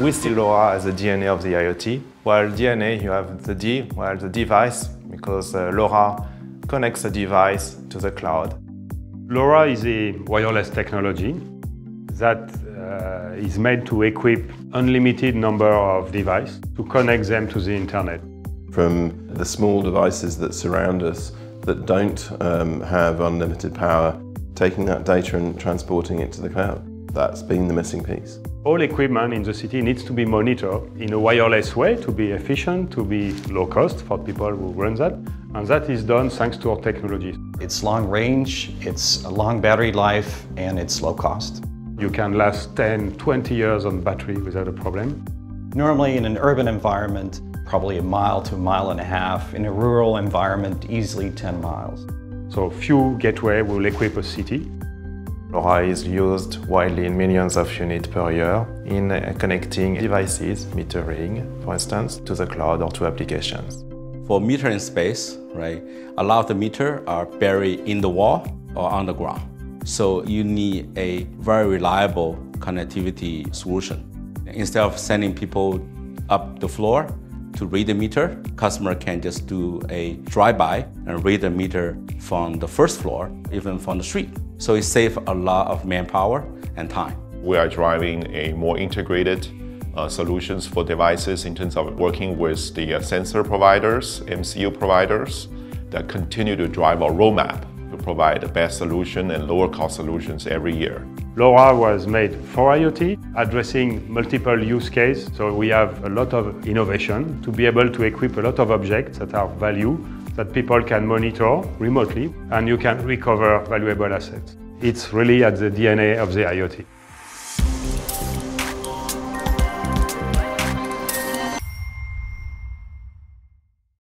We see LoRa as the DNA of the IoT. While DNA, you have the D, while the device, because LoRa connects the device to the cloud. LoRa is a wireless technology that is made to equip unlimited number of devices to connect them to the internet. From the small devices that surround us that don't have unlimited power, taking that data and transporting it to the cloud. That's been the missing piece. All equipment in the city needs to be monitored in a wireless way to be efficient, to be low cost for people who run that. And that is done thanks to our technology. It's long range, it's a long battery life, and it's low cost. You can last 10, 20 years on battery without a problem. Normally in an urban environment, probably a mile to a mile and a half. In a rural environment, easily 10 miles. So few gateways will equip a city. LoRa is used widely in millions of units per year in connecting devices, metering, for instance, to the cloud or to applications. For metering space, right, a lot of the meters are buried in the wall or on the ground. So you need a very reliable connectivity solution. Instead of sending people up the floor to read the meter, customer can just do a drive-by and read the meter from the first floor, even from the street. So it saves a lot of manpower and time. We are driving a more integrated solutions for devices in terms of working with the sensor providers, MCU providers that continue to drive our roadmap to provide the best solution and lower cost solutions every year. LoRa was made for IoT, addressing multiple use cases. So we have a lot of innovation to be able to equip a lot of objects that are value that people can monitor remotely, and you can recover valuable assets. It's really at the DNA of the IoT.